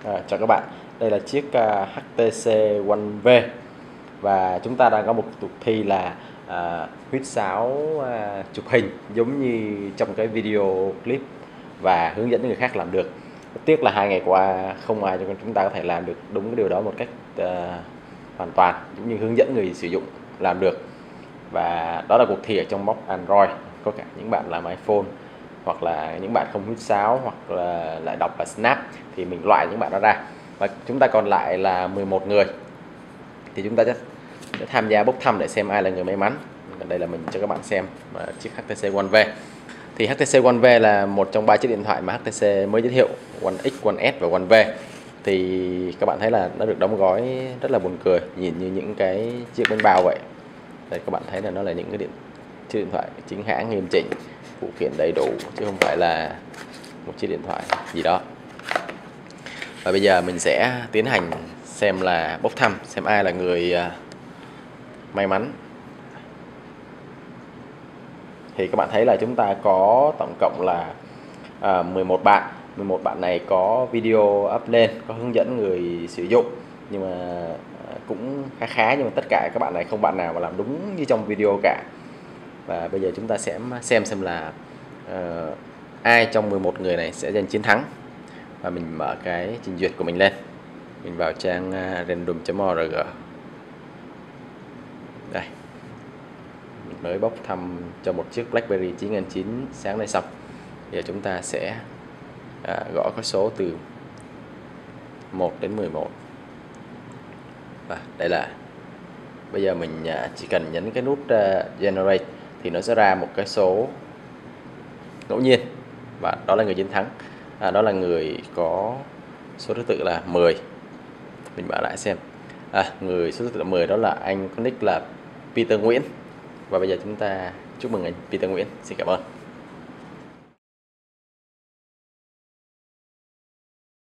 Chào các bạn, đây là chiếc HTC One V và chúng ta đang có một cuộc thi là huýt sáo chụp hình giống như trong cái video clip và hướng dẫn người khác làm được. Rất tiếc là 2 ngày qua không ai cho chúng ta có thể làm được đúng cái điều đó một cách hoàn toàn giống như hướng dẫn người sử dụng làm được. Và đó là cuộc thi ở trong box Android, có cả những bạn làm iPhone hoặc là những bạn không huýt sáo hoặc là lại đọc là Snap thì mình loại những bạn đó ra, và chúng ta còn lại là 11 người thì chúng ta sẽ tham gia bốc thăm để xem ai là người may mắn. Đây là mình cho các bạn xem chiếc HTC One V. Thì HTC One V là một trong 3 chiếc điện thoại mà HTC mới giới thiệu, One X, One S và One V. Thì các bạn thấy là nó được đóng gói rất là buồn cười, nhìn như những cái chiếc bánh bao vậy. Đây, các bạn thấy là nó là những cái chiếc điện thoại chính hãng nghiêm chỉnh, phụ kiện đầy đủ chứ không phải là một chiếc điện thoại gì đó. Và bây giờ mình sẽ tiến hành xem là bốc thăm xem ai là người may mắn. Thì các bạn thấy là chúng ta có tổng cộng là 11 bạn. 11 bạn này có video up lên, có hướng dẫn người sử dụng, nhưng mà cũng khá nhưng mà tất cả các bạn này không bạn nào mà làm đúng như trong video cả. Và bây giờ chúng ta sẽ xem là ai trong 11 người này sẽ giành chiến thắng. Và mình mở cái trình duyệt của mình lên, mình vào trang random.org. Đây, mình mới bốc thăm cho một chiếc BlackBerry 9009 sáng nay xong. Bây giờ chúng ta sẽ gõ cái số từ 1 đến 11. Và đây là bây giờ mình chỉ cần nhấn cái nút Generate thì nó sẽ ra một cái số ngẫu nhiên, và đó là người chiến thắng. Đó là người có số thứ tự là 10. Mình bảo lại xem. Người số thứ tự là 10 đó là anh có nick là Peter Nguyễn. Và bây giờ chúng ta chúc mừng anh Peter Nguyễn. Xin cảm ơn.